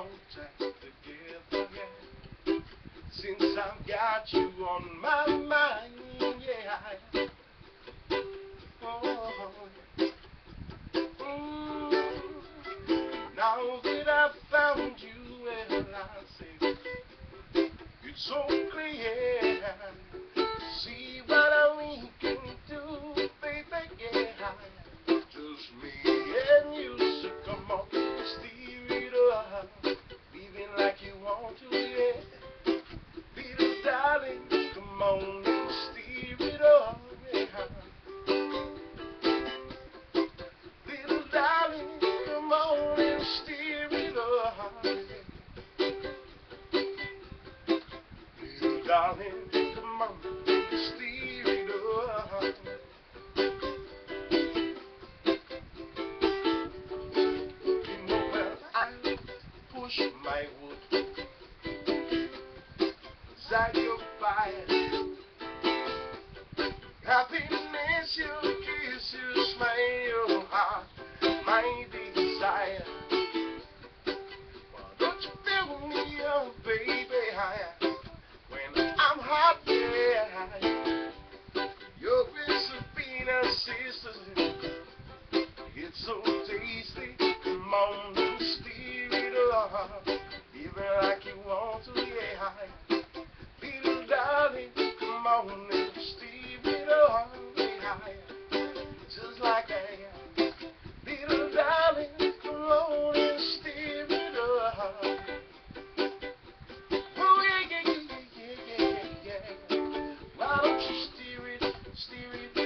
more time together, yeah. Since I've got you on my mind, yeah. Oh, now that I've found you, well, I say it's so clear. See what we can do, baby, yeah. Just me and you, so come on, steer it up, leaving like you want to, yeah. Little darling, come on and steer it up, yeah. Little darling, come on and steer it up, yeah. Little darling, come on and steer it up. You know where I push my wood inside your fire. Happiness, your kiss, your smile, your heart, my desire. Why don't you fill me up, baby, higher when I'm hot, yeah. Your Filipina sisters, it's so tasty. Come on and steer it up, even like you want to, yeah. Little darling, come on and steer it up, yeah. Just like that. Little darling, come on and steer it up. Oh yeah, yeah, yeah, yeah, yeah, yeah, yeah. Why don't you steer it